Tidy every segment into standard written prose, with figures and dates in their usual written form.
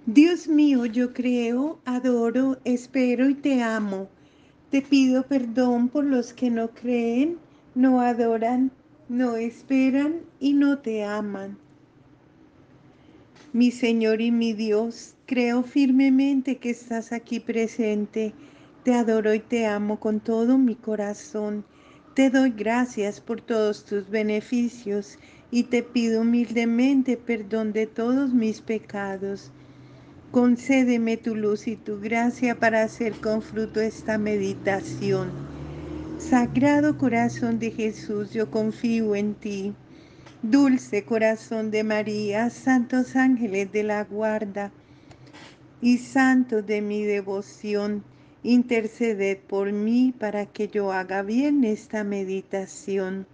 Dios mío, yo creo, adoro, espero y te amo. Te pido perdón por los que no creen, no adoran, no esperan y no te aman. Mi Señor y mi Dios, creo firmemente que estás aquí presente. Te adoro y te amo con todo mi corazón. Te doy gracias por todos tus beneficios y te pido humildemente perdón de todos mis pecados. Concédeme tu luz y tu gracia para hacer con fruto esta meditación. Sagrado corazón de Jesús, yo confío en ti. Dulce corazón de María, santos ángeles de la guarda y santos de mi devoción, interceded por mí para que yo haga bien esta meditación.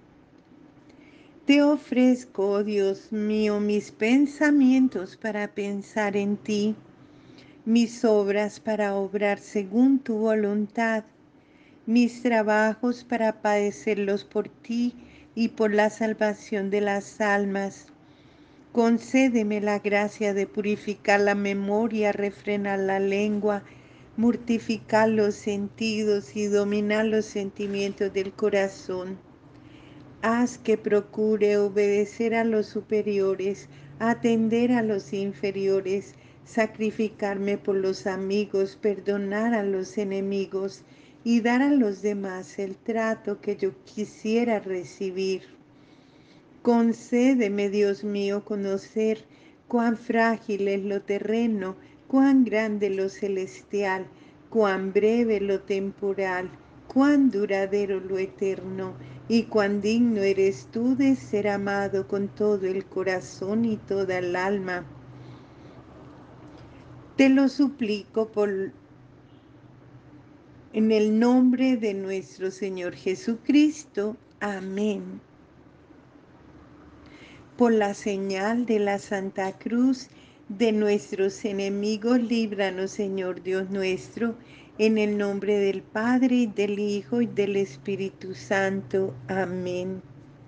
Te ofrezco, oh Dios mío, mis pensamientos para pensar en ti, mis obras para obrar según tu voluntad, mis trabajos para padecerlos por ti y por la salvación de las almas. Concédeme la gracia de purificar la memoria, refrenar la lengua, mortificar los sentidos y dominar los sentimientos del corazón. Haz que procure obedecer a los superiores, atender a los inferiores, sacrificarme por los amigos, perdonar a los enemigos y dar a los demás el trato que yo quisiera recibir. Concédeme, Dios mío, conocer cuán frágil es lo terreno, cuán grande lo celestial, cuán breve lo temporal, cuán duradero lo eterno, y cuán digno eres tú de ser amado con todo el corazón y toda el alma. Te lo suplico en el nombre de nuestro Señor Jesucristo. Amén. Por la señal de la Santa Cruz de nuestros enemigos, líbranos, Señor Dios nuestro, en el nombre del Padre, y del Hijo, y del Espíritu Santo. Amén.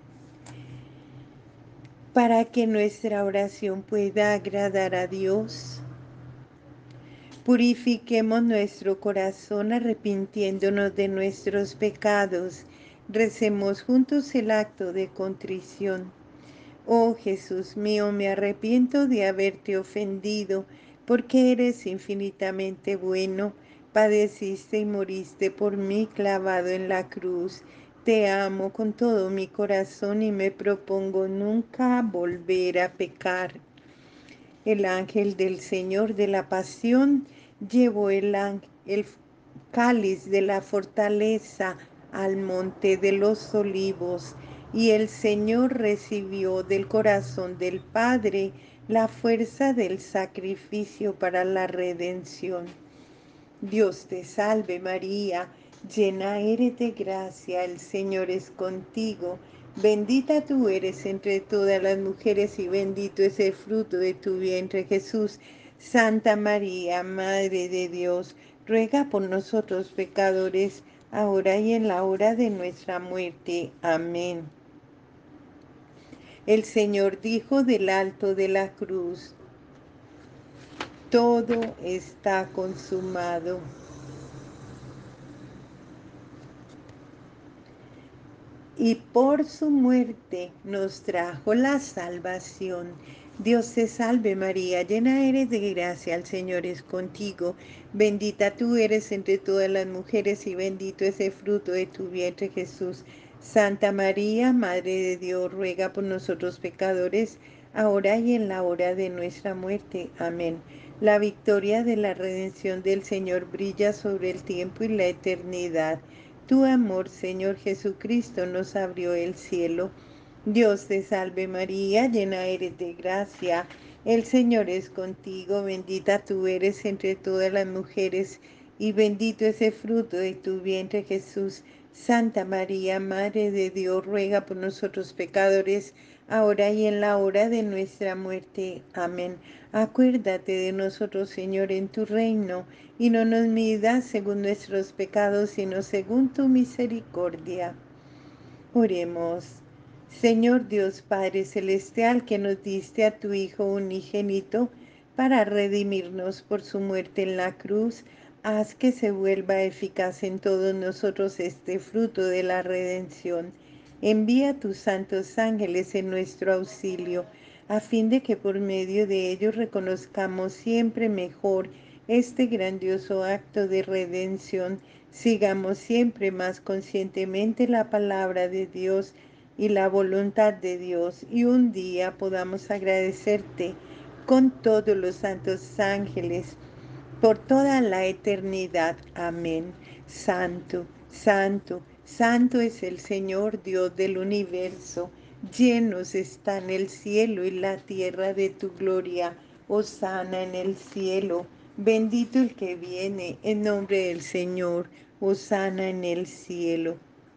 Para que nuestra oración pueda agradar a Dios, purifiquemos nuestro corazón arrepintiéndonos de nuestros pecados. Recemos juntos el acto de contrición. Oh Jesús mío, me arrepiento de haberte ofendido, porque eres infinitamente bueno. Padeciste y moriste por mí clavado en la cruz. Te amo con todo mi corazón y me propongo nunca volver a pecar. El ángel del Señor de la Pasión llevó el cáliz de la fortaleza al monte de los olivos, y el Señor recibió del corazón del Padre la fuerza del sacrificio para la redención. Dios te salve María, llena eres de gracia, el Señor es contigo. Bendita tú eres entre todas las mujeres y bendito es el fruto de tu vientre Jesús. Santa María, Madre de Dios, ruega por nosotros pecadores, ahora y en la hora de nuestra muerte. Amén. El Señor dijo del alto de la cruz: todo está consumado. Y por su muerte nos trajo la salvación. Dios te salve María, llena eres de gracia, el Señor es contigo. Bendita tú eres entre todas las mujeres y bendito es el fruto de tu vientre Jesús. Santa María, Madre de Dios, ruega por nosotros pecadores, ahora y en la hora de nuestra muerte. Amén. La victoria de la redención del Señor brilla sobre el tiempo y la eternidad. Tu amor, Señor Jesucristo, nos abrió el cielo. Dios te salve María, llena eres de gracia. El Señor es contigo, bendita tú eres entre todas las mujeres, y bendito es el fruto de tu vientre Jesús. Santa María, Madre de Dios, ruega por nosotros pecadores, ahora y en la hora de nuestra muerte. Amén. Acuérdate de nosotros, Señor, en tu reino, y no nos midas según nuestros pecados, sino según tu misericordia. Oremos. Señor Dios Padre Celestial, que nos diste a tu Hijo unigénito, para redimirnos por su muerte en la cruz. Haz que se vuelva eficaz en todos nosotros este fruto de la redención. Envía tus santos ángeles en nuestro auxilio, a fin de que por medio de ellos reconozcamos siempre mejor este grandioso acto de redención. Sigamos siempre más conscientemente la palabra de Dios y la voluntad de Dios, y un día podamos agradecerte con todos los santos ángeles por toda la eternidad. Amén. Santo, santo, santo es el Señor Dios del universo. Llenos están el cielo y la tierra de tu gloria. Hosana en el cielo. Bendito el que viene en nombre del Señor. Hosana en el cielo.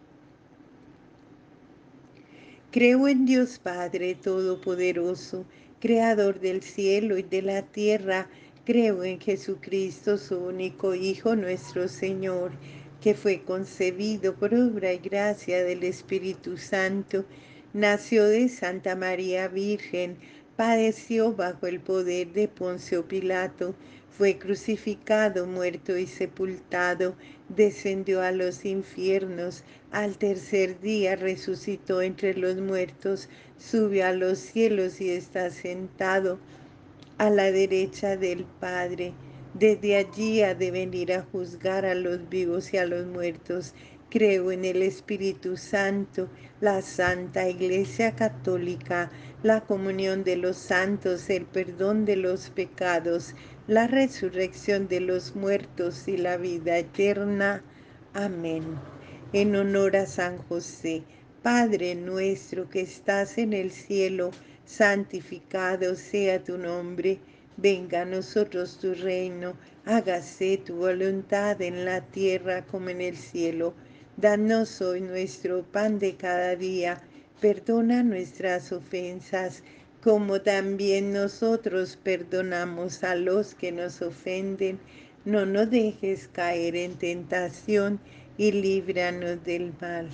Creo en Dios Padre Todopoderoso, Creador del cielo y de la tierra. Creo en Jesucristo, su único Hijo, nuestro Señor, que fue concebido por obra y gracia del Espíritu Santo. Nació de Santa María Virgen, padeció bajo el poder de Poncio Pilato, fue crucificado, muerto y sepultado, descendió a los infiernos, al tercer día resucitó entre los muertos, subió a los cielos y está sentado a la derecha del Padre. Desde allí ha de venir a juzgar a los vivos y a los muertos. Creo en el Espíritu Santo, la Santa Iglesia Católica, la comunión de los santos, el perdón de los pecados, la resurrección de los muertos y la vida eterna. Amén. En honor a San José, Padre nuestro que estás en el cielo, santificado sea tu nombre, venga a nosotros tu reino, hágase tu voluntad en la tierra como en el cielo. Danos hoy nuestro pan de cada día, perdona nuestras ofensas, como también nosotros perdonamos a los que nos ofenden. No nos dejes caer en tentación y líbranos del mal.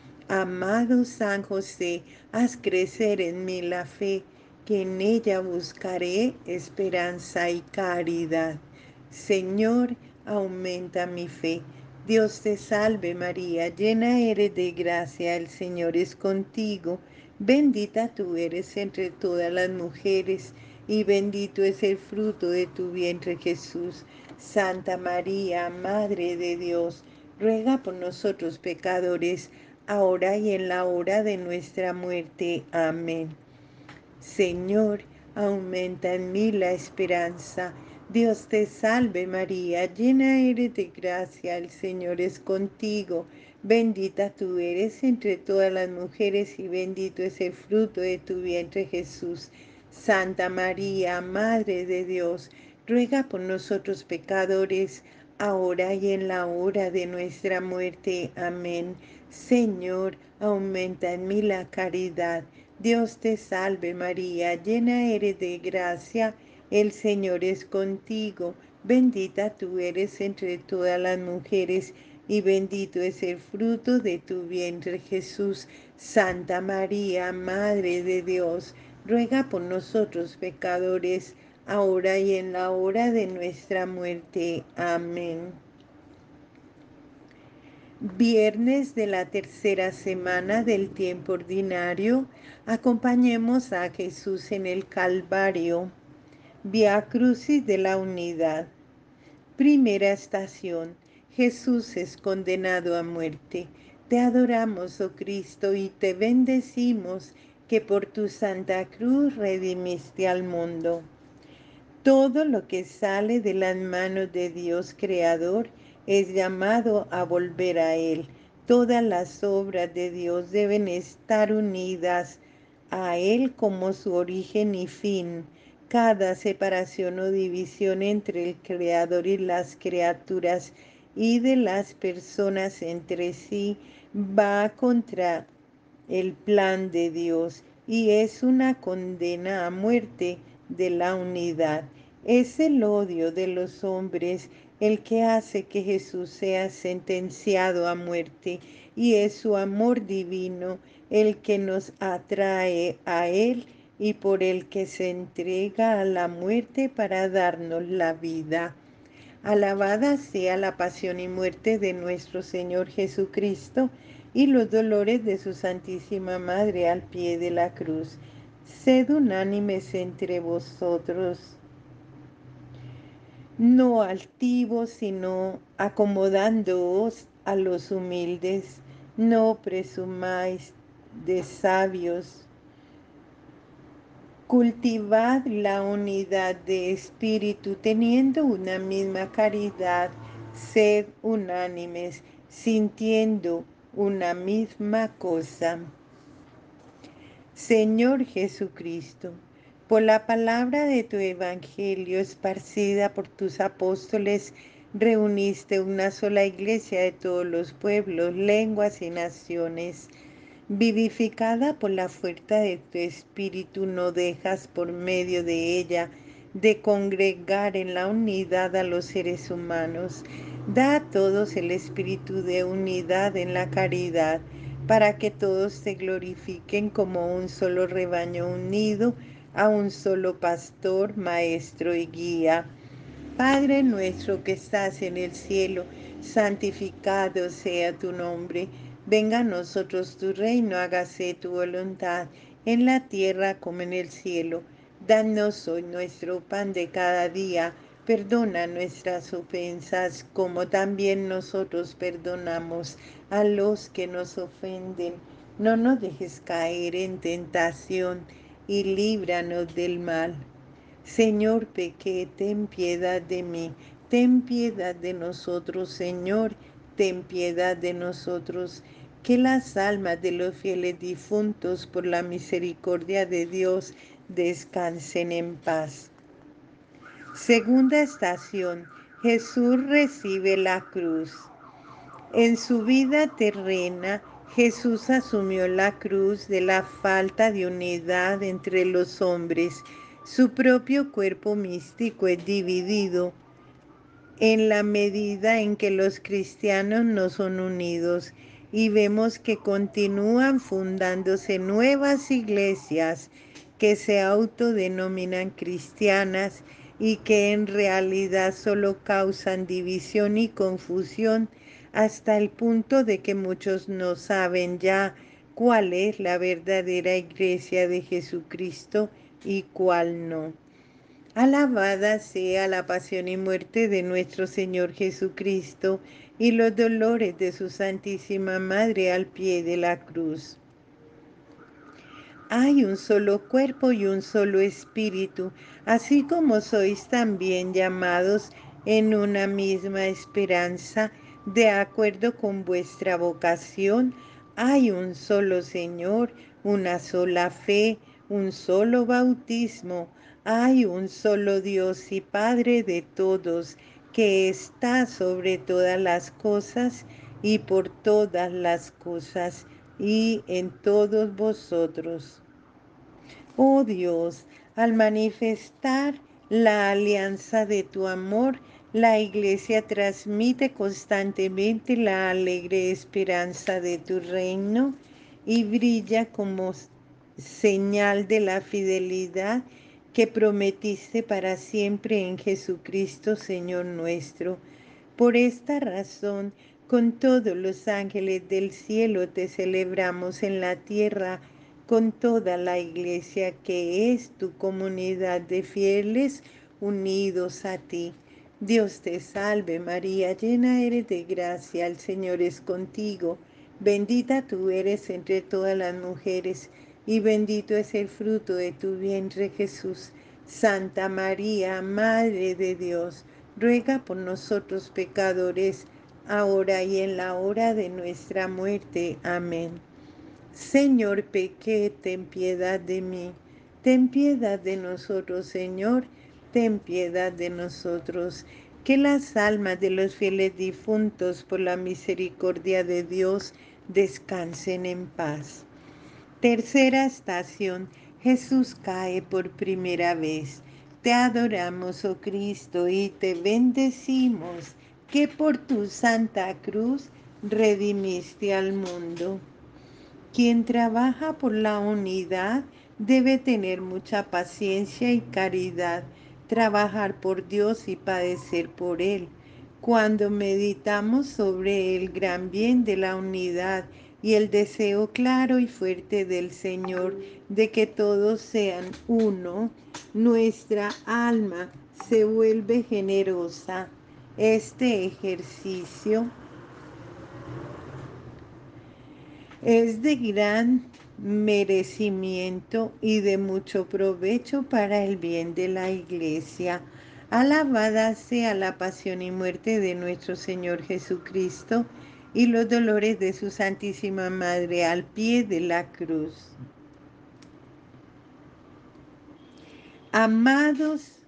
Amado San José, haz crecer en mí la fe, que en ella buscaré esperanza y caridad. Señor, aumenta mi fe. Dios te salve María, llena eres de gracia, el Señor es contigo. Bendita tú eres entre todas las mujeres, y bendito es el fruto de tu vientre Jesús. Santa María, Madre de Dios, ruega por nosotros pecadores, ahora y en la hora de nuestra muerte. Amén. Señor, aumenta en mí la esperanza. Dios te salve María, llena eres de gracia, el Señor es contigo. Bendita tú eres entre todas las mujeres y bendito es el fruto de tu vientre Jesús. Santa María, Madre de Dios, ruega por nosotros pecadores, ahora y en la hora de nuestra muerte. Amén. Señor, aumenta en mí la caridad. Dios te salve María, llena eres de gracia, el Señor es contigo, bendita tú eres entre todas las mujeres, y bendito es el fruto de tu vientre Jesús. Santa María, Madre de Dios, ruega por nosotros pecadores, ahora y en la hora de nuestra muerte. Amén. Viernes de la tercera semana del tiempo ordinario, acompañemos a Jesús en el Calvario. Vía Crucis de la Unidad. Primera estación. Jesús es condenado a muerte. Te adoramos, oh Cristo, y te bendecimos que por tu santa cruz redimiste al mundo. Todo lo que sale de las manos de Dios Creador es llamado a volver a Él. Todas las obras de Dios deben estar unidas a Él como su origen y fin. Cada separación o división entre el Creador y las criaturas y de las personas entre sí va contra el plan de Dios y es una condena a muerte de la unidad. Es el odio de los hombres el que hace que Jesús sea sentenciado a muerte, y es su amor divino el que nos atrae a Él y por el que se entrega a la muerte para darnos la vida. Alabada sea la pasión y muerte de nuestro Señor Jesucristo y los dolores de su Santísima Madre al pie de la cruz. Sed unánimes entre vosotros, no altivos, sino acomodándoos a los humildes. No presumáis de sabios. Cultivad la unidad de espíritu, teniendo una misma caridad, sed unánimes, sintiendo una misma cosa. Señor Jesucristo, por la palabra de tu evangelio esparcida por tus apóstoles, reuniste una sola iglesia de todos los pueblos, lenguas y naciones. Vivificada por la fuerza de tu espíritu, no dejas por medio de ella de congregar en la unidad a los seres humanos. Da a todos el espíritu de unidad en la caridad, para que todos te glorifiquen como un solo rebaño unido a un solo pastor, maestro y guía. Padre nuestro que estás en el cielo, santificado sea tu nombre. Venga a nosotros tu reino, hágase tu voluntad, en la tierra como en el cielo. Danos hoy nuestro pan de cada día. Perdona nuestras ofensas, como también nosotros perdonamos a los que nos ofenden. No nos dejes caer en tentación y líbranos del mal. Señor, pequé, ten piedad de mí. Ten piedad de nosotros, Señor, ten piedad de nosotros. Que las almas de los fieles difuntos, por la misericordia de Dios, descansen en paz. Segunda estación. Jesús recibe la cruz. En su vida terrena, Jesús asumió la cruz de la falta de unidad entre los hombres. Su propio cuerpo místico es dividido en la medida en que los cristianos no son unidos, y vemos que continúan fundándose nuevas iglesias que se autodenominan cristianas y que en realidad solo causan división y confusión, hasta el punto de que muchos no saben ya cuál es la verdadera iglesia de Jesucristo y cuál no. Alabada sea la pasión y muerte de nuestro Señor Jesucristo y los dolores de su Santísima Madre al pie de la cruz. Hay un solo cuerpo y un solo espíritu, así como sois también llamados en una misma esperanza, de acuerdo con vuestra vocación. Hay un solo Señor, una sola fe, un solo bautismo. Hay un solo Dios y Padre de todos, que está sobre todas las cosas y por todas las cosas y en todos vosotros. Oh Dios, al manifestar la alianza de tu amor, la Iglesia transmite constantemente la alegre esperanza de tu reino y brilla como señal de la fidelidad que prometiste para siempre en Jesucristo, Señor nuestro. Por esta razón, con todos los ángeles del cielo te celebramos en la tierra, con toda la iglesia que es tu comunidad de fieles unidos a ti. Dios te salve María, llena eres de gracia, el Señor es contigo. Bendita tú eres entre todas las mujeres, y bendito es el fruto de tu vientre Jesús. Santa María, Madre de Dios, ruega por nosotros pecadores, ahora y en la hora de nuestra muerte. Amén. Señor, pequé, ten piedad de mí. Ten piedad de nosotros, Señor, ten piedad de nosotros. Que las almas de los fieles difuntos, por la misericordia de Dios, descansen en paz. Tercera estación. Jesús cae por primera vez. Te adoramos, oh Cristo, y te bendecimos, que por tu santa cruz redimiste al mundo. Quien trabaja por la unidad Debe tener mucha paciencia y caridad, trabajar por Dios y padecer por Él. Cuando meditamos sobre el gran bien de la unidad y el deseo claro y fuerte del Señor de que todos sean uno, nuestra alma se vuelve generosa. Este ejercicio es de gran merecimiento y de mucho provecho para el bien de la Iglesia. Alabada sea la pasión y muerte de nuestro Señor Jesucristo y los dolores de su Santísima Madre al pie de la cruz. Amados,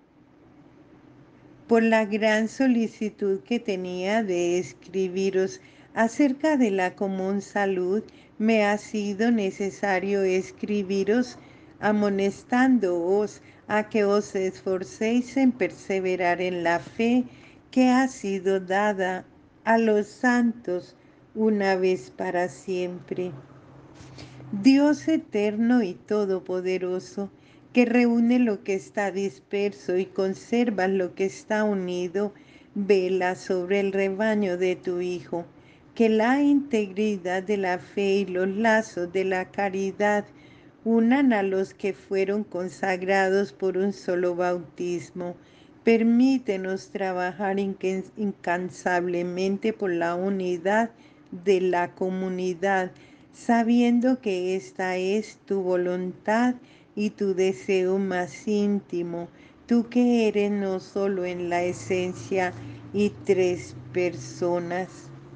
por la gran solicitud que tenía de escribiros acerca de la común salud, me ha sido necesario escribiros amonestándoos a que os esforcéis en perseverar en la fe que ha sido dada a los santos una vez para siempre. Dios eterno y todopoderoso, que reúne lo que está disperso y conserva lo que está unido, vela sobre el rebaño de tu Hijo, que la integridad de la fe y los lazos de la caridad unan a los que fueron consagrados por un solo bautismo. Permítenos trabajar incansablemente por la unidad de la comunidad, sabiendo que esta es tu voluntad y tu deseo más íntimo, tú que eres no solo en la esencia y tres personas,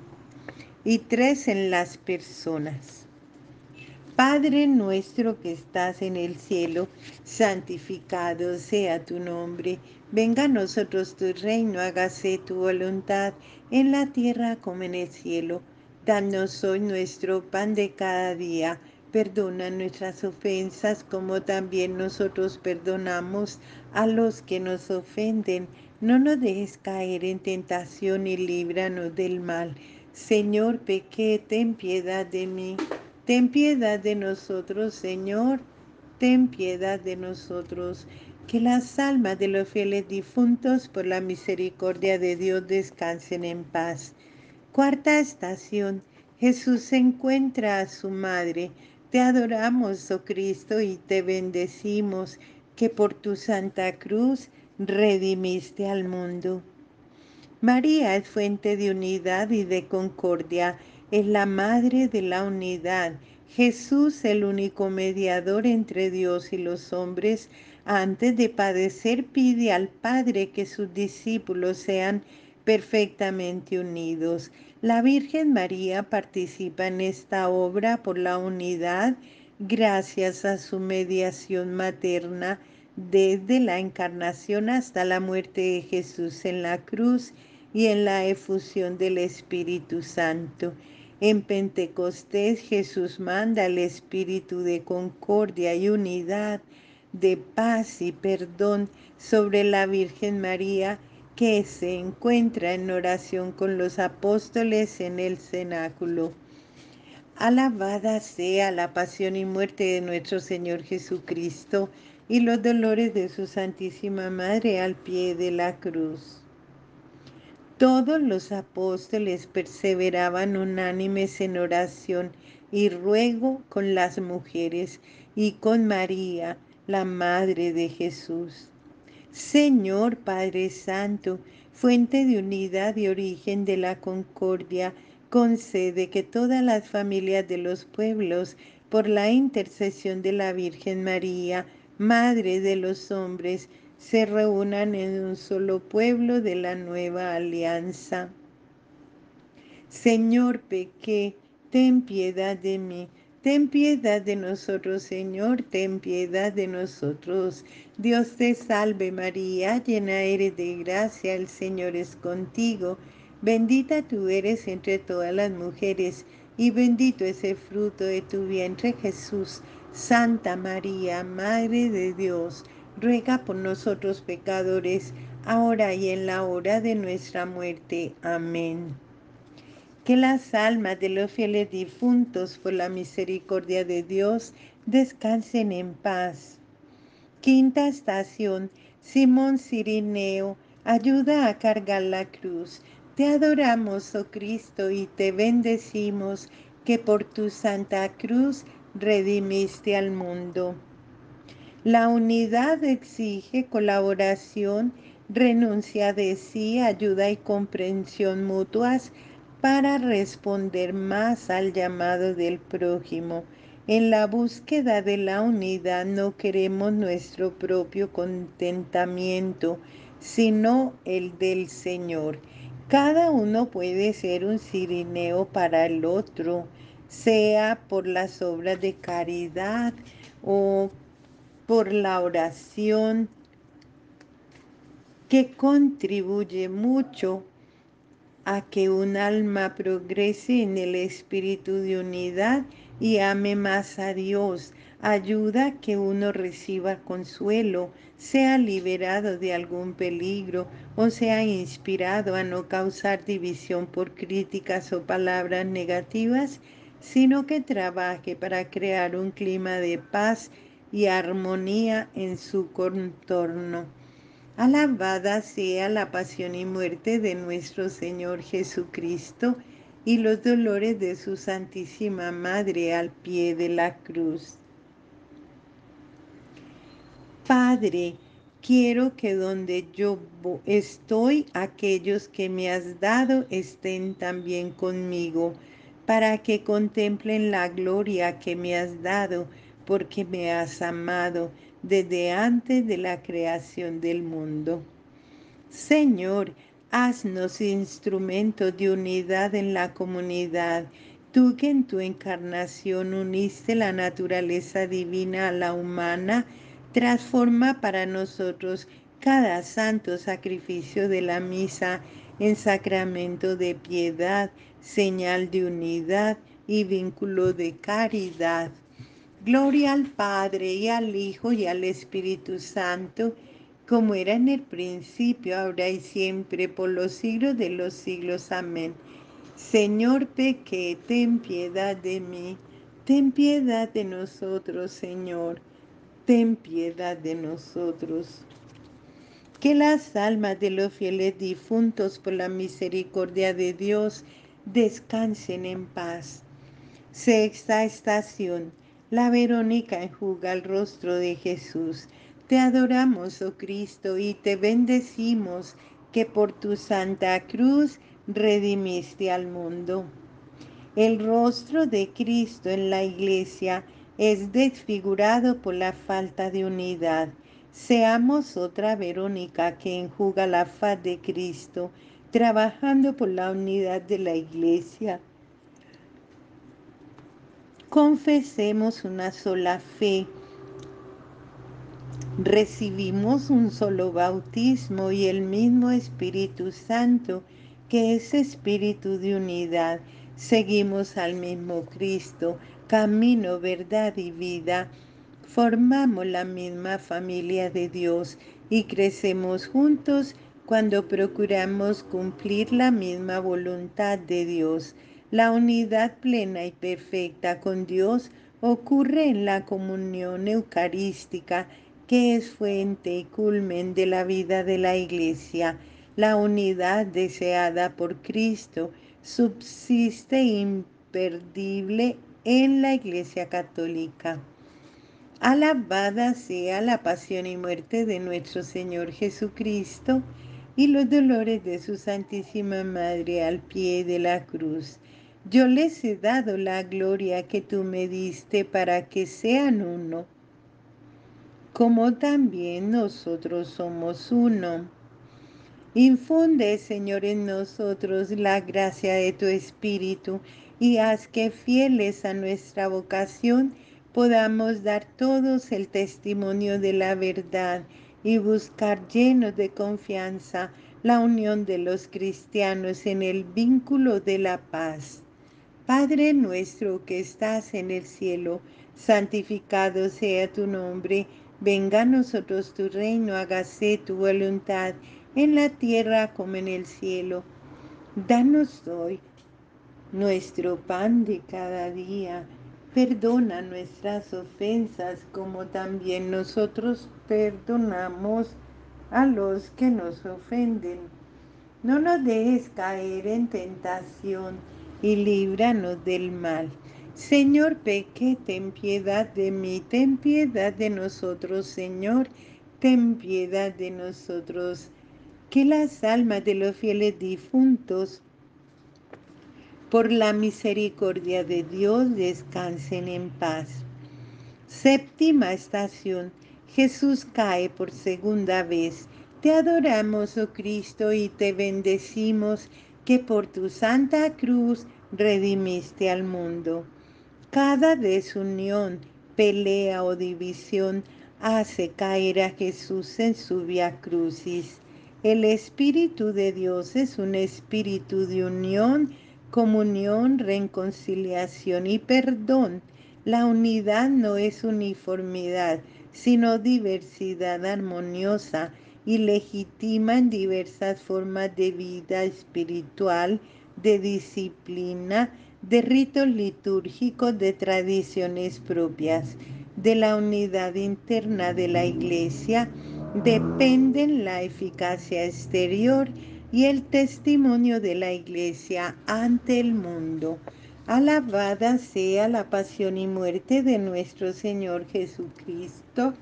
y tres en las personas. Padre nuestro que estás en el cielo, santificado sea tu nombre. Venga a nosotros tu reino, hágase tu voluntad en la tierra como en el cielo. Danos hoy nuestro pan de cada día. Perdona nuestras ofensas como también nosotros perdonamos a los que nos ofenden. No nos dejes caer en tentación y líbranos del mal. Señor, pequé, ten piedad de mí. Ten piedad de nosotros, Señor, ten piedad de nosotros. Que las almas de los fieles difuntos por la misericordia de Dios descansen en paz. Cuarta estación. Jesús se encuentra a su madre. Te adoramos, oh Cristo, y te bendecimos, que por tu santa cruz redimiste al mundo. María es fuente de unidad y de concordia, es la madre de la unidad. Jesús, el único mediador entre Dios y los hombres, antes de padecer pide al Padre que sus discípulos sean perfectamente unidos. La Virgen María participa en esta obra por la unidad gracias a su mediación materna desde la encarnación hasta la muerte de Jesús en la cruz y en la efusión del Espíritu Santo. En Pentecostés Jesús manda el espíritu de concordia y unidad, de paz y perdón sobre la Virgen María, que se encuentra en oración con los apóstoles en el cenáculo. Alabada sea la pasión y muerte de nuestro Señor Jesucristo y los dolores de su Santísima Madre al pie de la cruz. Todos los apóstoles perseveraban unánimes en oración y ruego con las mujeres y con María, la Madre de Jesús. Señor Padre Santo, fuente de unidad y origen de la concordia, concede que todas las familias de los pueblos, por la intercesión de la Virgen María, Madre de los hombres, se reúnan en un solo pueblo de la nueva alianza. Señor, pequé, ten piedad de mí. Ten piedad de nosotros, Señor, ten piedad de nosotros. Dios te salve María, llena eres de gracia, el Señor es contigo. Bendita tú eres entre todas las mujeres, y bendito es el fruto de tu vientre, Jesús. Santa María, Madre de Dios, ruega por nosotros pecadores, ahora y en la hora de nuestra muerte. Amén. Que las almas de los fieles difuntos por la misericordia de Dios Descansen en paz. Quinta estación. Simón Cirineo ayuda a cargar la cruz. Te adoramos, oh Cristo, y te bendecimos que por tu santa cruz redimiste al mundo. La unidad exige colaboración, renuncia de sí, ayuda y comprensión mutuas para responder más al llamado del prójimo. En la búsqueda de la unidad no queremos nuestro propio contentamiento, sino el del Señor. Cada uno puede ser un cirineo para el otro, sea por las obras de caridad o por la oración, que contribuye mucho a que un alma progrese en el espíritu de unidad y ame más a Dios. Ayuda a que uno reciba consuelo, sea liberado de algún peligro o sea inspirado a no causar división por críticas o palabras negativas, sino que trabaje para crear un clima de paz y armonía en su contorno. Alabada sea la pasión y muerte de nuestro Señor Jesucristo y los dolores de su Santísima Madre al pie de la cruz. Padre, quiero que donde yo estoy, aquellos que me has dado estén también conmigo, para que contemplen la gloria que me has dado, porque me has amado desde antes de la creación del mundo. Señor, haznos instrumentos de unidad en la comunidad. Tú que en tu encarnación uniste la naturaleza divina a la humana, transforma para nosotros cada santo sacrificio de la misa en sacramento de piedad, señal de unidad y vínculo de caridad. Gloria al Padre y al Hijo y al Espíritu Santo, como era en el principio, ahora y siempre, por los siglos de los siglos. Amén. Señor, pequé, ten piedad de mí. Ten piedad de nosotros, Señor. Ten piedad de nosotros. Que las almas de los fieles difuntos por la misericordia de Dios descansen en paz. Sexta estación. La Verónica enjuga el rostro de Jesús. Te adoramos, oh Cristo, y te bendecimos que por tu santa cruz redimiste al mundo. El rostro de Cristo en la iglesia es desfigurado por la falta de unidad. Seamos otra Verónica que enjuga la faz de Cristo, trabajando por la unidad de la iglesia. Confesemos una sola fe. Recibimos un solo bautismo y el mismo Espíritu Santo, que es espíritu de unidad. Seguimos al mismo Cristo, camino, verdad y vida. Formamos la misma familia de Dios y crecemos juntos cuando procuramos cumplir la misma voluntad de Dios. La unidad plena y perfecta con Dios ocurre en la comunión eucarística, que es fuente y culmen de la vida de la Iglesia. La unidad deseada por Cristo subsiste imperdible en la Iglesia católica. Alabada sea la pasión y muerte de nuestro Señor Jesucristo y los dolores de su Santísima Madre al pie de la cruz. Yo les he dado la gloria que tú me diste para que sean uno, como también nosotros somos uno. Infunde, Señor, en nosotros la gracia de tu Espíritu y haz que fieles a nuestra vocación podamos dar todos el testimonio de la verdad y buscar llenos de confianza la unión de los cristianos en el vínculo de la paz. Padre nuestro que estás en el cielo, santificado sea tu nombre, venga a nosotros tu reino, hágase tu voluntad en la tierra como en el cielo. Danos hoy nuestro pan de cada día. Perdona nuestras ofensas como también nosotros perdonamos a los que nos ofenden. No nos dejes caer en tentación y líbranos del mal. Señor, peque, ten piedad de mí, ten piedad de nosotros, Señor, ten piedad de nosotros. Que las almas de los fieles difuntos, por la misericordia de Dios, descansen en paz. Séptima estación. Jesús cae por segunda vez. Te adoramos, oh Cristo, y te bendecimos que por tu santa cruz redimiste al mundo. Cada desunión, pelea o división hace caer a Jesús en su vía crucis. El Espíritu de Dios es un espíritu de unión, comunión, reconciliación y perdón. La unidad no es uniformidad, sino diversidad armoniosa y legitima en diversas formas de vida espiritual, de disciplina, de ritos litúrgicos, de tradiciones propias. De la unidad interna de la Iglesia dependen la eficacia exterior y el testimonio de la Iglesia ante el mundo. Alabada sea la pasión y muerte de nuestro Señor Jesucristo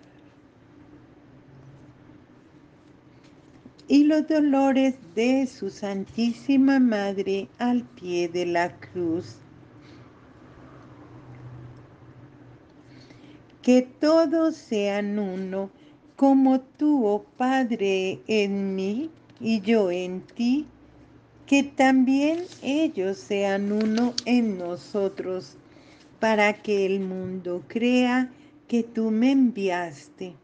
y los dolores de su Santísima Madre al pie de la cruz. Que todos sean uno, como tú, oh Padre, en mí y yo en ti, que también ellos sean uno en nosotros, para que el mundo crea que tú me enviaste.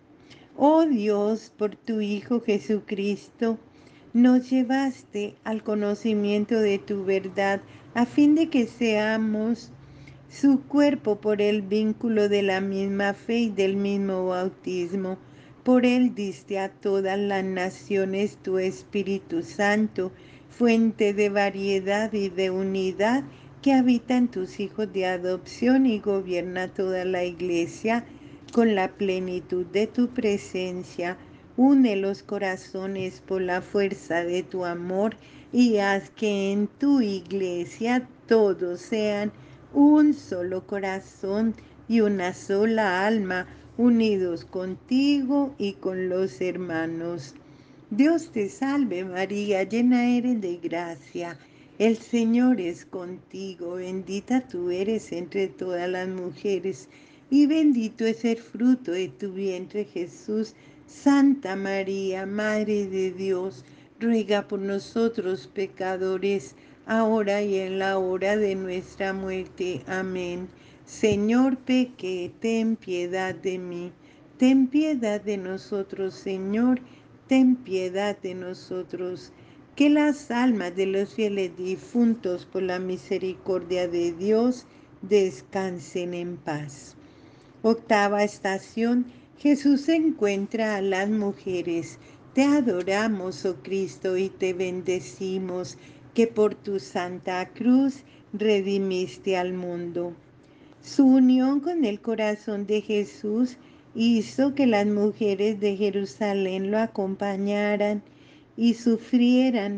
Oh Dios, por tu Hijo Jesucristo, nos llevaste al conocimiento de tu verdad, a fin de que seamos su cuerpo por el vínculo de la misma fe y del mismo bautismo. Por él diste a todas las naciones tu Espíritu Santo, fuente de variedad y de unidad, que habita en tus hijos de adopción y gobierna toda la Iglesia con la plenitud de tu presencia. Une los corazones por la fuerza de tu amor y haz que en tu Iglesia todos sean un solo corazón y una sola alma, unidos contigo y con los hermanos. Dios te salve María, llena eres de gracia. El Señor es contigo, bendita tú eres entre todas las mujeres, y bendito es el fruto de tu vientre Jesús. Santa María, Madre de Dios, ruega por nosotros pecadores, ahora y en la hora de nuestra muerte. Amén. Señor, peque, ten piedad de mí. Ten piedad de nosotros, Señor, ten piedad de nosotros. Que las almas de los fieles difuntos por la misericordia de Dios descansen en paz. Octava estación. Jesús encuentra a las mujeres. Te adoramos, oh Cristo, y te bendecimos, que por tu santa cruz redimiste al mundo. Su unión con el corazón de Jesús hizo que las mujeres de Jerusalén lo acompañaran y sufrieran,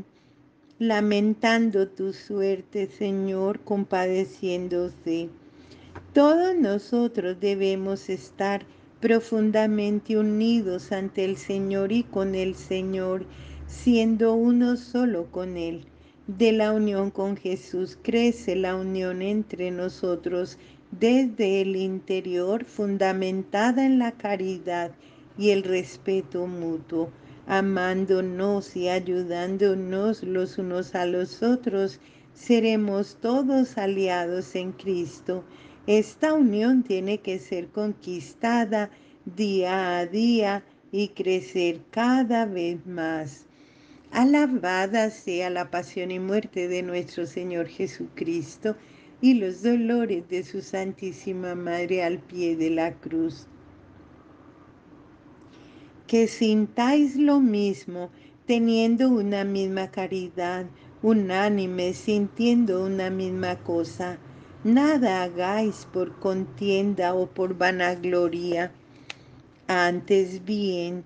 lamentando tu suerte, Señor, compadeciéndose. Todos nosotros debemos estar profundamente unidos ante el Señor y con el Señor, siendo uno solo con Él. De la unión con Jesús crece la unión entre nosotros desde el interior, fundamentada en la caridad y el respeto mutuo, amándonos y ayudándonos los unos a los otros. Seremos todos aliados en Cristo. Esta unión tiene que ser conquistada día a día y crecer cada vez más. Alabada sea la pasión y muerte de nuestro Señor Jesucristo y los dolores de su Santísima Madre al pie de la cruz. Que sintáis lo mismo, teniendo una misma caridad, unánime, sintiendo una misma cosa. Nada hagáis por contienda o por vanagloria, antes bien,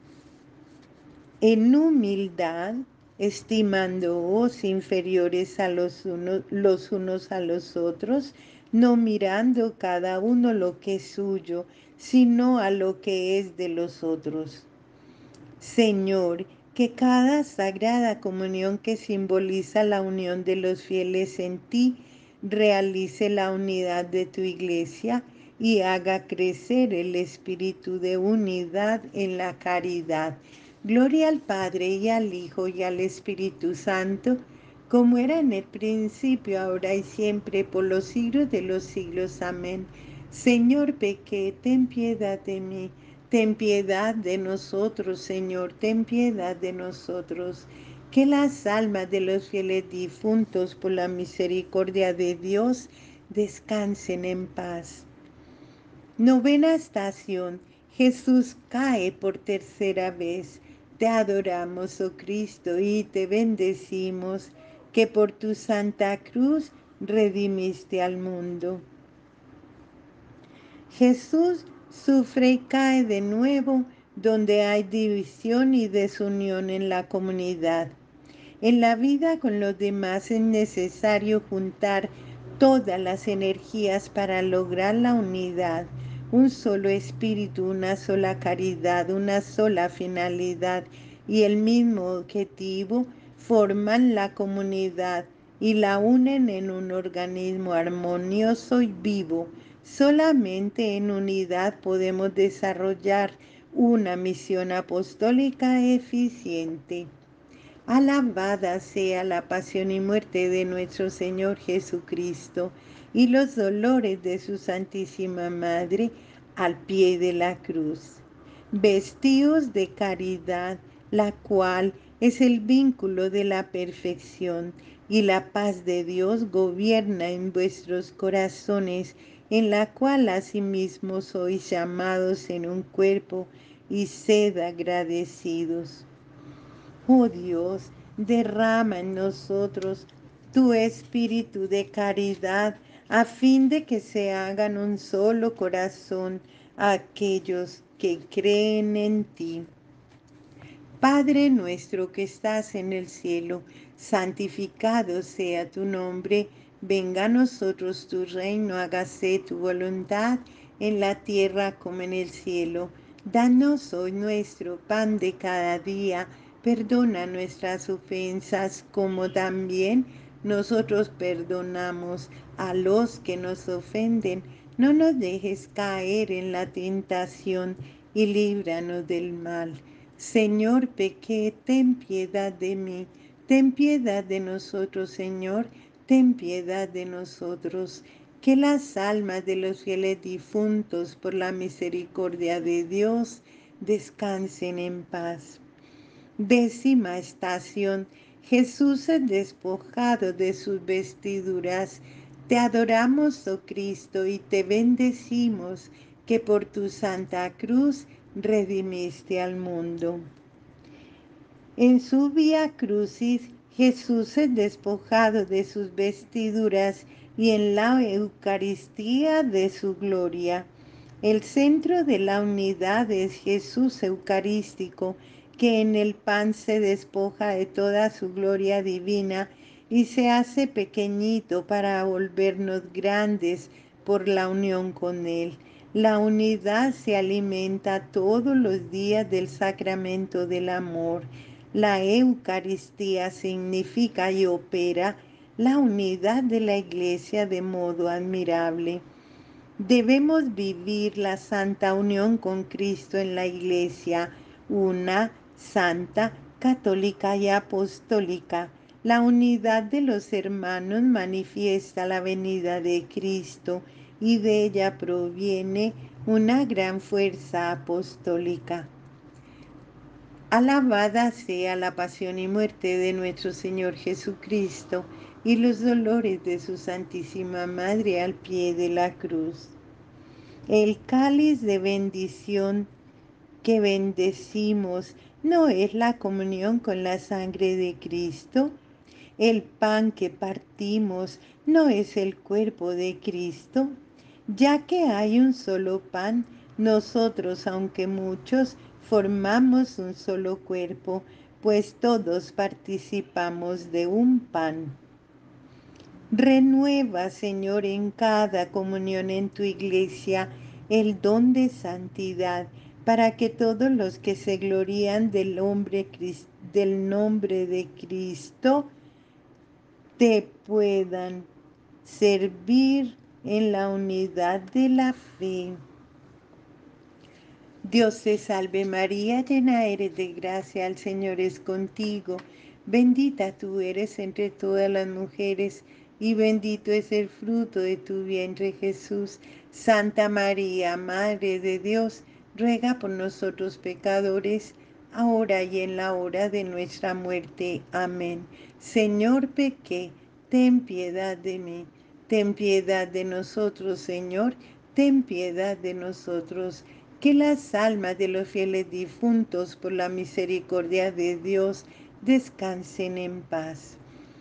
en humildad, estimándoos inferiores a los unos a los otros, no mirando cada uno lo que es suyo, sino a lo que es de los otros. Señor, que cada sagrada comunión que simboliza la unión de los fieles en ti, realice la unidad de tu iglesia y haga crecer el espíritu de unidad en la caridad. Gloria al Padre y al Hijo y al Espíritu Santo, como era en el principio, ahora y siempre, por los siglos de los siglos. Amén. Señor, pequé, ten piedad de mí. Ten piedad de nosotros, Señor, ten piedad de nosotros. Que las almas de los fieles difuntos, por la misericordia de Dios, descansen en paz. Novena estación. Jesús cae por tercera vez. Te adoramos, oh Cristo, y te bendecimos, que por tu santa cruz redimiste al mundo. Jesús sufre y cae de nuevo donde hay división y desunión en la comunidad. En la vida con los demás es necesario juntar todas las energías para lograr la unidad, un solo espíritu, una sola caridad, una sola finalidad y el mismo objetivo forman la comunidad y la unen en un organismo armonioso y vivo. Solamente en unidad podemos desarrollar una misión apostólica eficiente. Alabada sea la pasión y muerte de nuestro Señor Jesucristo y los dolores de su Santísima Madre al pie de la cruz. Vestíos de caridad, la cual es el vínculo de la perfección, y la paz de Dios gobierna en vuestros corazones, en la cual asimismo sois llamados en un cuerpo, y sed agradecidos. Oh Dios, derrama en nosotros tu espíritu de caridad, a fin de que se hagan un solo corazón aquellos que creen en ti. Padre nuestro que estás en el cielo, santificado sea tu nombre, venga a nosotros tu reino, hágase tu voluntad en la tierra como en el cielo. Danos hoy nuestro pan de cada día, perdona nuestras ofensas como también nosotros perdonamos a los que nos ofenden. No nos dejes caer en la tentación y líbranos del mal. Señor, pequé, ten piedad de mí. Ten piedad de nosotros, Señor, ten piedad de nosotros. Que las almas de los fieles difuntos, por la misericordia de Dios, descansen en paz. Décima estación. Jesús es despojado de sus vestiduras. Te adoramos, oh Cristo, y te bendecimos, que por tu santa cruz redimiste al mundo. En su vía crucis, Jesús es despojado de sus vestiduras y en la Eucaristía de su gloria. El centro de la unidad es Jesús Eucarístico, que en el pan se despoja de toda su gloria divina y se hace pequeñito para volvernos grandes por la unión con Él. La unidad se alimenta todos los días del sacramento del amor. La Eucaristía significa y opera la unidad de la Iglesia de modo admirable. Debemos vivir la santa unión con Cristo en la Iglesia, una, santa, católica y apostólica. La unidad de los hermanos manifiesta la venida de Cristo y de ella proviene una gran fuerza apostólica. Alabada sea la pasión y muerte de nuestro Señor Jesucristo y los dolores de su Santísima Madre al pie de la cruz. El cáliz de bendición que bendecimos no es la comunión con la sangre de Cristo. El pan que partimos no es el cuerpo de Cristo. Ya que hay un solo pan, nosotros, aunque muchos, formamos un solo cuerpo, pues todos participamos de un pan. Renueva, Señor, en cada comunión en tu iglesia el don de santidad, para que todos los que se glorían del nombre de Cristo te puedan servir en la unidad de la fe. Dios te salve María, llena eres de gracia, el Señor es contigo. Bendita tú eres entre todas las mujeres, y bendito es el fruto de tu vientre Jesús. Santa María, Madre de Dios, ruega por nosotros pecadores, ahora y en la hora de nuestra muerte. Amén. Señor, pequé, ten piedad de mí. Ten piedad de nosotros, Señor, ten piedad de nosotros. Que las almas de los fieles difuntos, por la misericordia de Dios, descansen en paz.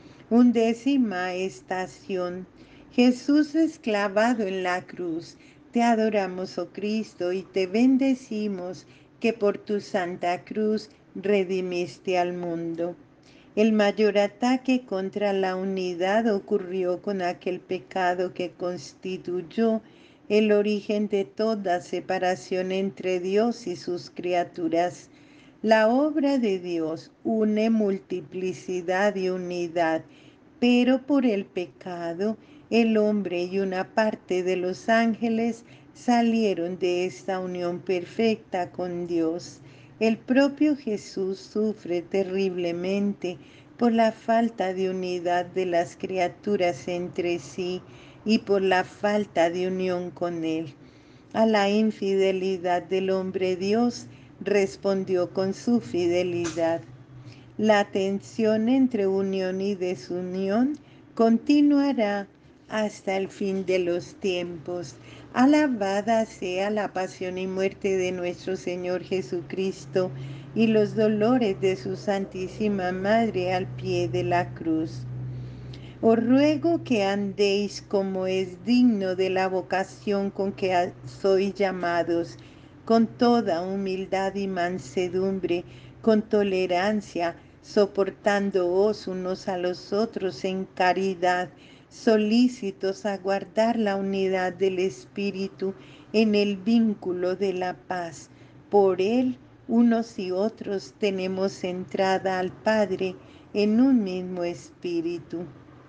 11ª estación. Jesús es clavado en la cruz. Te adoramos, oh Cristo, y te bendecimos, que por tu santa cruz redimiste al mundo. El mayor ataque contra la unidad ocurrió con aquel pecado que constituyó el origen de toda separación entre Dios y sus criaturas. La obra de Dios une multiplicidad y unidad, pero por el pecado, el hombre y una parte de los ángeles salieron de esta unión perfecta con Dios. El propio Jesús sufre terriblemente por la falta de unidad de las criaturas entre sí y por la falta de unión con Él. A la infidelidad del hombre Dios respondió con su fidelidad. La tensión entre unión y desunión continuará hasta el fin de los tiempos. Alabada sea la pasión y muerte de nuestro Señor Jesucristo y los dolores de su Santísima Madre al pie de la cruz. Os ruego que andéis como es digno de la vocación con que sois llamados, con toda humildad y mansedumbre, con tolerancia, soportándoos unos a los otros en caridad, solícitos a guardar la unidad del Espíritu en el vínculo de la paz. Por él, unos y otros tenemos entrada al Padre en un mismo Espíritu.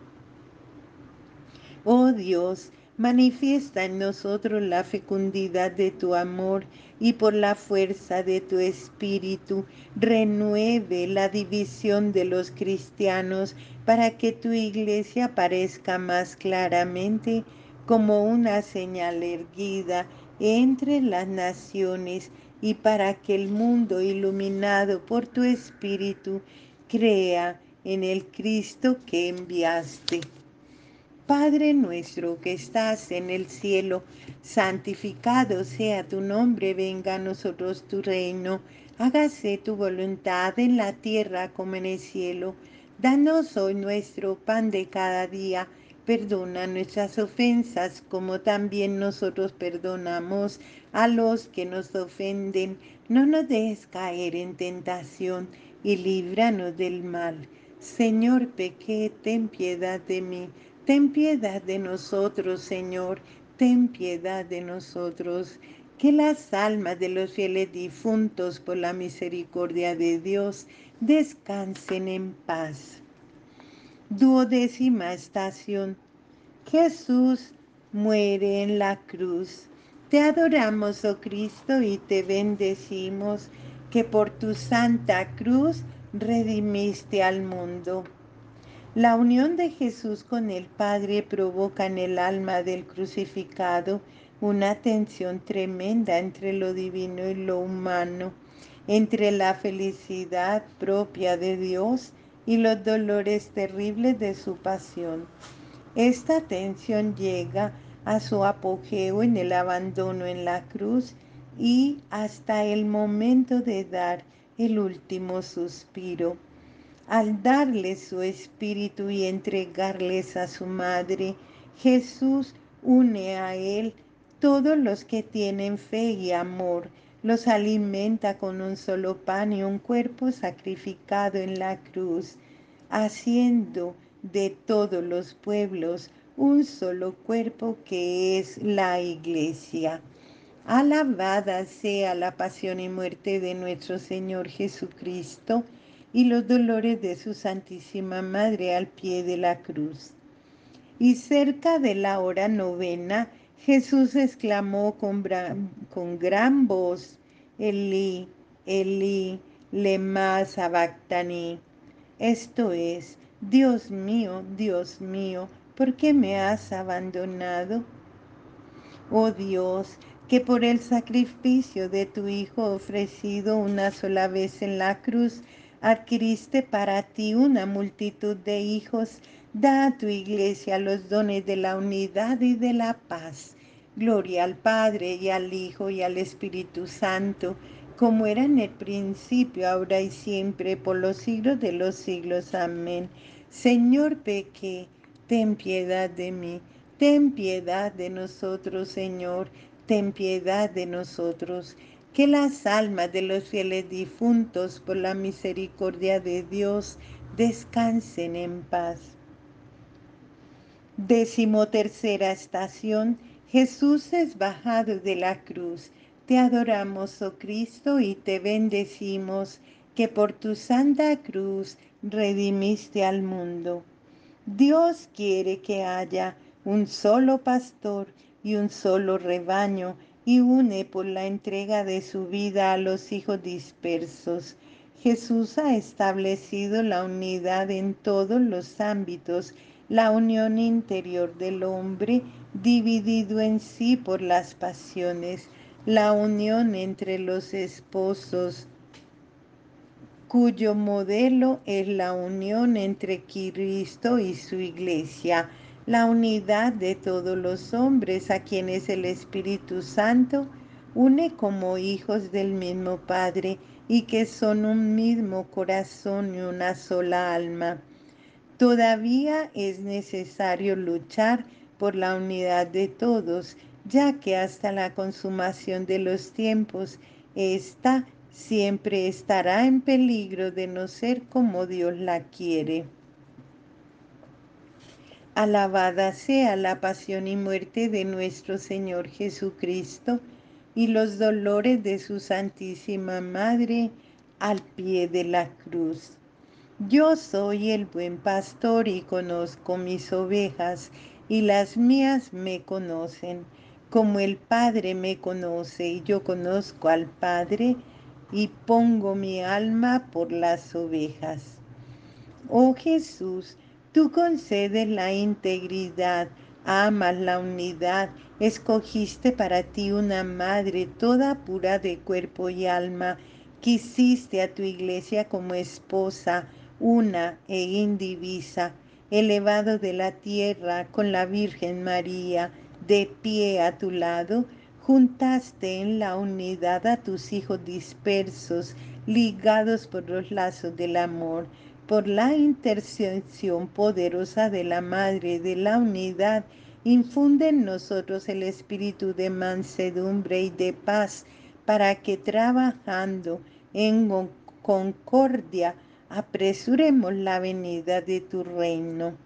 Oh Dios, manifiesta en nosotros la fecundidad de tu amor y por la fuerza de tu espíritu renueve la división de los cristianos para que tu iglesia parezca más claramente como una señal erguida entre las naciones y para que el mundo iluminado por tu espíritu crea en el Cristo que enviaste. Padre nuestro que estás en el cielo, santificado sea tu nombre, venga a nosotros tu reino, hágase tu voluntad en la tierra como en el cielo. Danos hoy nuestro pan de cada día, perdona nuestras ofensas como también nosotros perdonamos a los que nos ofenden. No nos dejes caer en tentación y líbranos del mal. Señor, pequé, ten piedad de mí. Ten piedad de nosotros, Señor, ten piedad de nosotros. Que las almas de los fieles difuntos por la misericordia de Dios descansen en paz. 12ª estación. Jesús muere en la cruz. Te adoramos, oh Cristo, y te bendecimos, que por tu santa cruz redimiste al mundo. La unión de Jesús con el Padre provoca en el alma del crucificado una tensión tremenda entre lo divino y lo humano, entre la felicidad propia de Dios y los dolores terribles de su pasión. Esta tensión llega a su apogeo en el abandono en la cruz y hasta el momento de dar el último suspiro. Al darle su espíritu y entregarles a su madre, Jesús une a él todos los que tienen fe y amor, los alimenta con un solo pan y un cuerpo sacrificado en la cruz, haciendo de todos los pueblos un solo cuerpo que es la Iglesia. Alabada sea la pasión y muerte de nuestro Señor Jesucristo y los dolores de su Santísima Madre al pie de la cruz. Y cerca de la hora novena, Jesús exclamó con gran voz, Elí, Elí, lema sabactani. Esto es, Dios mío, ¿por qué me has abandonado? Oh Dios, que por el sacrificio de tu Hijo ofrecido una sola vez en la cruz, adquiriste para ti una multitud de hijos, da a tu iglesia los dones de la unidad y de la paz. Gloria al Padre y al Hijo y al Espíritu Santo, como era en el principio, ahora y siempre, por los siglos de los siglos. Amén. Señor, pequé, ten piedad de mí. Ten piedad de nosotros, Señor, ten piedad de nosotros. Que las almas de los fieles difuntos, por la misericordia de Dios, descansen en paz. 13ª estación. Jesús es bajado de la cruz. Te adoramos, oh Cristo, y te bendecimos, que por tu santa cruz redimiste al mundo. Dios quiere que haya un solo pastor y un solo rebaño, y une por la entrega de su vida a los hijos dispersos. Jesús ha establecido la unidad en todos los ámbitos, la unión interior del hombre dividido en sí por las pasiones, la unión entre los esposos, cuyo modelo es la unión entre Cristo y su iglesia, la unidad de todos los hombres a quienes el Espíritu Santo une como hijos del mismo Padre y que son un mismo corazón y una sola alma. Todavía es necesario luchar por la unidad de todos, ya que hasta la consumación de los tiempos, ésta siempre estará en peligro de no ser como Dios la quiere. Alabada sea la pasión y muerte de nuestro Señor Jesucristo y los dolores de su Santísima Madre al pie de la cruz. Yo soy el buen pastor y conozco mis ovejas, y las mías me conocen, como el Padre me conoce, y yo conozco al Padre, y pongo mi alma por las ovejas. Oh Jesús, tú concedes la integridad, amas la unidad, escogiste para ti una madre toda pura de cuerpo y alma, quisiste a tu iglesia como esposa, una e indivisa, elevado de la tierra con la Virgen María, de pie a tu lado, juntaste en la unidad a tus hijos dispersos, ligados por los lazos del amor. Por la intercesión poderosa de la Madre de la Unidad, infunde en nosotros el espíritu de mansedumbre y de paz, para que trabajando en concordia apresuremos la venida de tu reino.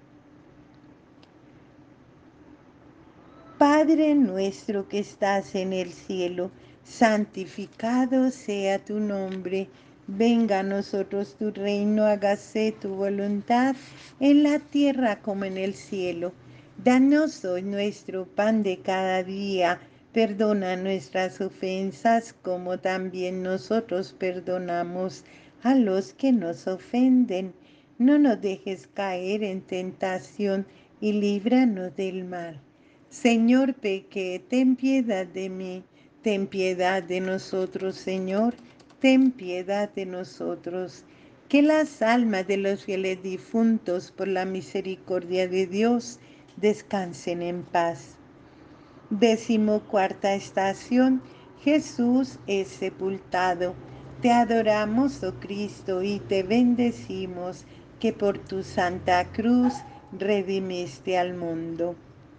Padre nuestro que estás en el cielo, santificado sea tu nombre. Venga a nosotros tu reino, hágase tu voluntad en la tierra como en el cielo. Danos hoy nuestro pan de cada día. Perdona nuestras ofensas como también nosotros perdonamos a los que nos ofenden. No nos dejes caer en tentación y líbranos del mal. Señor, pequé, ten piedad de mí, ten piedad de nosotros, Señor, ten piedad de nosotros. Que las almas de los fieles difuntos, por la misericordia de Dios, descansen en paz. 14ª estación. Jesús es sepultado. Te adoramos, oh Cristo, y te bendecimos, que por tu santa cruz redimiste al mundo.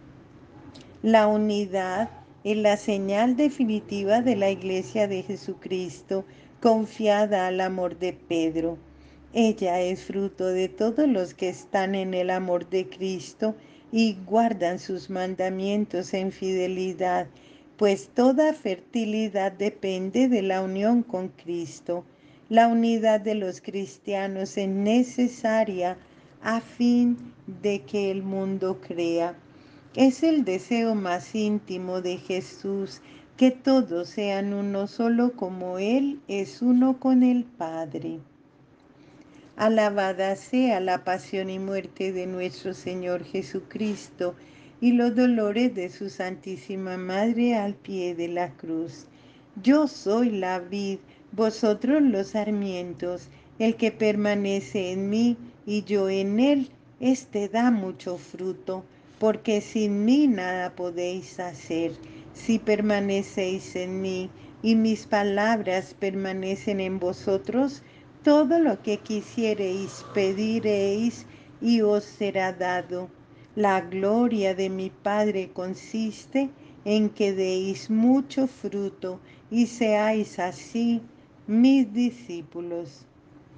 La unidad es la señal definitiva de la Iglesia de Jesucristo, confiada al amor de Pedro. Ella es fruto de todos los que están en el amor de Cristo y guardan sus mandamientos en fidelidad, pues toda fertilidad depende de la unión con Cristo. La unidad de los cristianos es necesaria a fin de que el mundo crea. Es el deseo más íntimo de Jesús, que todos sean uno solo como Él es uno con el Padre. Alabada sea la pasión y muerte de nuestro Señor Jesucristo y los dolores de su Santísima Madre al pie de la cruz. Yo soy la vid, vosotros los sarmientos. El que permanece en mí y yo en él, éste da mucho fruto, porque sin mí nada podéis hacer. Si permanecéis en mí y mis palabras permanecen en vosotros, todo lo que quisiereis pediréis y os será dado. La gloria de mi Padre consiste en que deis mucho fruto y seáis así mis discípulos.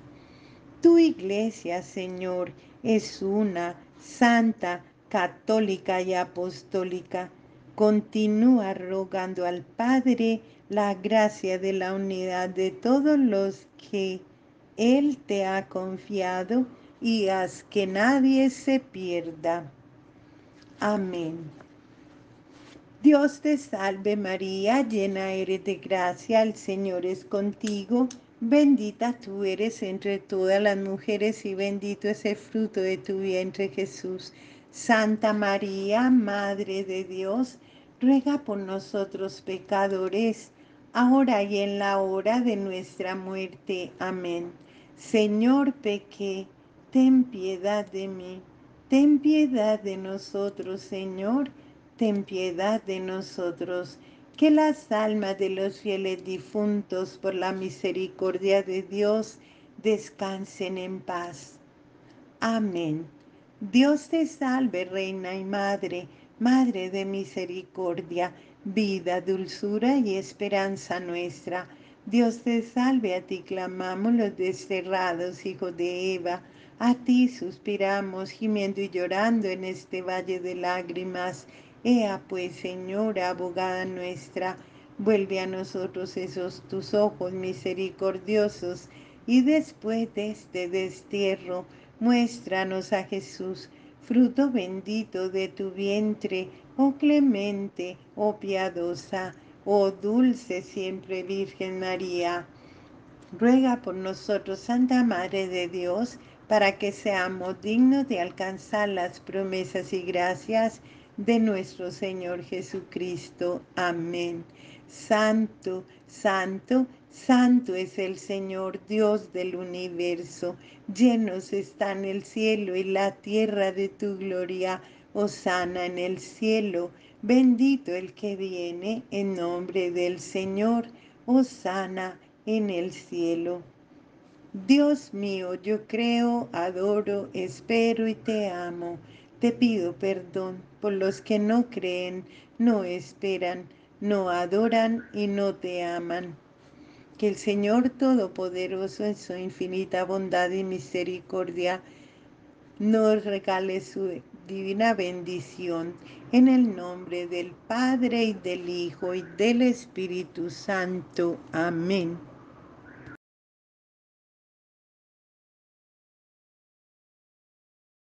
Tu iglesia, Señor, es una, santa, católica y apostólica. Continúa rogando al Padre la gracia de la unidad de todos los que Él te ha confiado y haz que nadie se pierda. Amén. Dios te salve María, llena eres de gracia, el Señor es contigo, bendita tú eres entre todas las mujeres y bendito es el fruto de tu vientre Jesús. Santa María, Madre de Dios, ruega por nosotros pecadores, ahora y en la hora de nuestra muerte. Amén. Señor, pequé, ten piedad de mí, ten piedad de nosotros, Señor. Ten piedad de nosotros, que las almas de los fieles difuntos por la misericordia de Dios descansen en paz. Amén. Dios te salve, Reina y Madre, Madre de misericordia, vida, dulzura y esperanza nuestra. Dios te salve, a ti clamamos los desterrados hijos de Eva, a ti suspiramos, gimiendo y llorando en este valle de lágrimas. Ea pues, Señora, abogada nuestra, vuelve a nosotros esos tus ojos misericordiosos, y después de este destierro, muéstranos a Jesús, fruto bendito de tu vientre, oh clemente, oh piadosa, oh dulce siempre Virgen María. Ruega por nosotros, Santa Madre de Dios, para que seamos dignos de alcanzar las promesas y gracias de nuestro Señor Jesucristo. Amén. Santo, santo, santo es el Señor Dios del universo. Llenos están el cielo y la tierra de tu gloria. Hosana en el cielo. Bendito el que viene en nombre del Señor. Hosana en el cielo. Dios mío, yo creo, adoro, espero y te amo. Te pido perdón por los que no creen, no esperan, no adoran y no te aman. Que el Señor Todopoderoso en su infinita bondad y misericordia nos regale su divina bendición en el nombre del Padre y del Hijo y del Espíritu Santo. Amén.